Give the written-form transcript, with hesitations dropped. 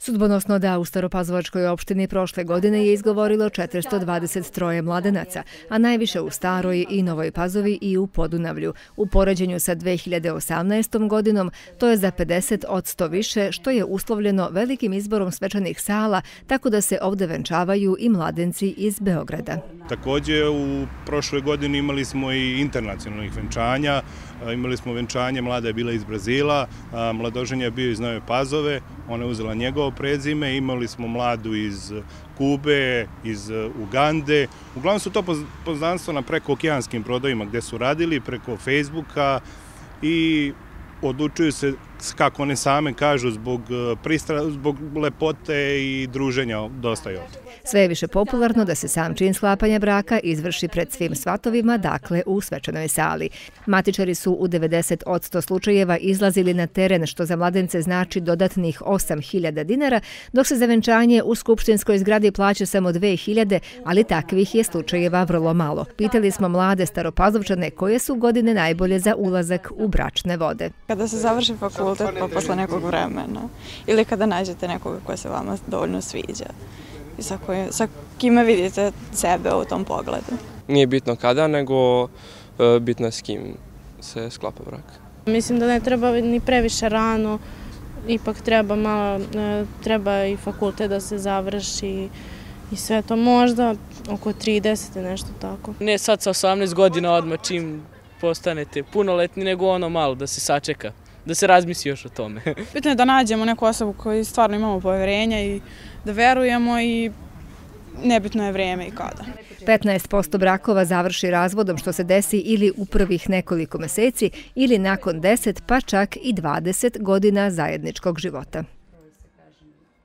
Sudbonosno da u Staropazovačkoj opštini prošle godine je izgovorilo 423 mladenaca, a najviše u Staroj i Novoj Pazovi i u Podunavlju. U poređenju sa 2018. godinom to je za 50% više, što je uslovljeno velikim izborom svečanih sala, tako da se ovde venčavaju i mladenci iz Beograda. Također u prošloj godini imali smo i internacionalnih venčanja. Imali smo venčanje, mlada je bila iz Brazila, mladoženja je bio iz Nove Pazove, ona je uzela njegovo prezime, imali smo mladu iz Kube, iz Ugande. Uglavnom su to poznanstvo na prekookeanskim brodovima gdje su radili, preko Facebooka i odlučuju se, kako one same kažu, zbog lepote i druženja dosta je ovdje. Sve je više popularno da se sam čin sklapanja braka izvrši pred svim svatovima, dakle u svečanoj sali. Matičari su u 90% slučajeva izlazili na teren, što za mladence znači dodatnih 8.000 dinara, dok se za venčanje u skupštinskoj zgradi plaća samo 2.000, ali takvih je slučajeva vrlo malo. Pitali smo mlade Staropazovčane koje su godine najbolje za ulazak u bračne vode. Kada se završi fakultet pa posle nekog vremena ili kada nađete nekoga koja se vama dovoljno sviđa i sa kime vidite sebe u tom pogledu. Nije bitno kada, nego bitno je s kim se sklapa brak. Mislim da ne treba ni previše rano, ipak treba i fakultet da se završi i sve to, možda oko 30, nešto tako. Ne sad sa 18 godina odmah čim postanete punoletni, nego ono malo da se sačeka, da se razmisli još o tome. Bitno je da nađemo neku osobu koju stvarno imamo poverenja i da verujemo i nebitno je vreme i kada. 15% brakova završi razvodom, što se desi ili u prvih nekoliko meseci ili nakon 10 pa čak i 20 godina zajedničkog života.